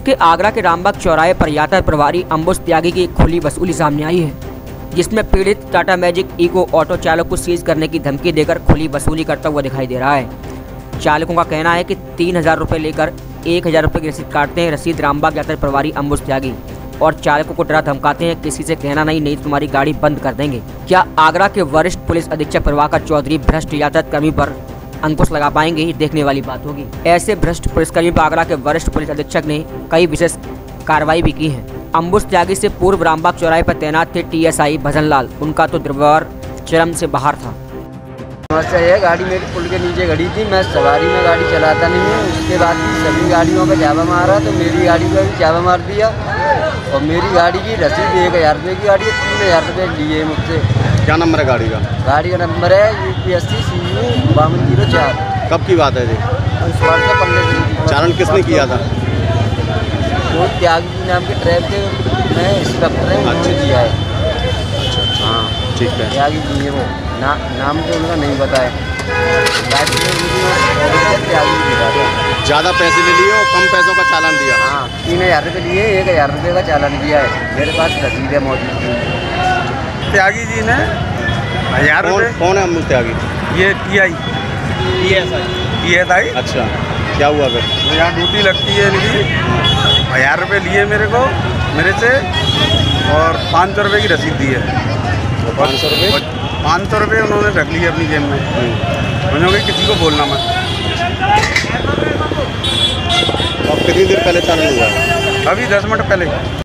के आगरा के रामबाग चौराहे पर यातायात प्रभारी अंबुज त्यागी की एक खुली वसूली सामने आई है, जिसमें पीड़ित टाटा मैजिक इको ऑटो चालक को सीज करने की धमकी देकर खुली वसूली करता हुआ दिखाई दे रहा है। चालकों का कहना है कि 3000 रुपये लेकर 1000 रुपये की रसीद काटते हैं। रसीद रामबाग यातायात प्रभारी अंबुज त्यागी और चालकों को डरा धमकाते हैं, किसी से कहना नहीं तुम्हारी गाड़ी बंद कर देंगे। क्या आगरा के वरिष्ठ पुलिस अधीक्षक प्रभाकर चौधरी भ्रष्ट यातायात कर्मी पर अंकुश लगा पाएंगे, ही देखने वाली बात होगी। ऐसे भ्रष्ट पुलिसकर्मी पर आगरा के वरिष्ठ पुलिस अधीक्षक ने कई विशेष कार्रवाई भी की है। अंबुज त्यागी से पूर्व रामबाग चौराहे पर तैनात थे टीएसआई भजन लाल। उनका तो दुर्व्यवहार चरम से बाहर था। समस्या है, गाड़ी मेरी पुल के नीचे खड़ी थी, मैं सवारी में गाड़ी चलाता नहीं हूँ। उसके बाद भी सभी गाड़ियों का चाबा मारा तो मेरी गाड़ी का भी चाबा मार दिया और मेरी गाड़ी की रसीद 1000 रुपये की गाड़ी 3000 रुपये लिए मुझसे। क्या नंबर है गाड़ी का? गाड़ी का नंबर है UP80 CU 5204। कब की बात है जी? उस बार से 15 दिन की। चालन किसने किया था? वो त्यागी जी नाम के ट्रैप के मैं इंस्पेक्टर है, उन्होंने किया है। अच्छा हाँ ठीक है। त्यागी जी है वो, नाम तो उनका नहीं पता है। गाड़ी में त्यागी जी था। ज़्यादा पैसे ले लिए और कम पैसों का चालान दिया? हाँ 3000 रुपये लिए, 1000 रुपये का चालान दिया है। मेरे पास रसीद है मौजूद थी। त्यागी जी ने 1000 रुपये। कौन है अंबुज त्यागी? ये TSI। अच्छा, क्या हुआ फिर? यहाँ ड्यूटी लगती है इनकी। 1000 रुपये लिए मेरे से और 500 रुपये की रसीद दी है। 500 रुपये? 500 रुपये उन्होंने रख लिए अपनी जेब में। उन्होंने किसी को बोलना मत। अब कितनी देर पहले चालान हुआ? अभी 10 मिनट पहले।